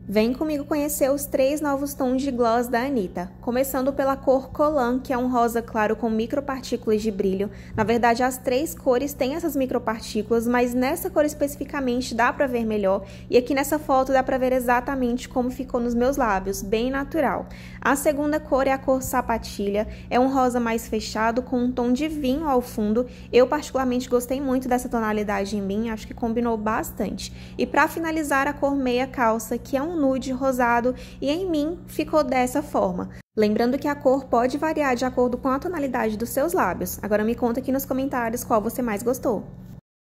Vem comigo conhecer os 3 novos tons de gloss da Anitta, começando pela cor Colan, que é um rosa claro com micropartículas de brilho. Na verdade, as 3 cores têm essas micropartículas, mas nessa cor especificamente dá pra ver melhor, e aqui nessa foto dá pra ver exatamente como ficou nos meus lábios, bem natural. A segunda cor é a cor Sapatilha, é um rosa mais fechado com um tom de vinho ao fundo. Eu particularmente gostei muito dessa tonalidade em mim, acho que combinou bastante. E para finalizar, a cor Meia Calça, que é um nude rosado, e em mim ficou dessa forma. Lembrando que a cor pode variar de acordo com a tonalidade dos seus lábios. Agora me conta aqui nos comentários qual você mais gostou.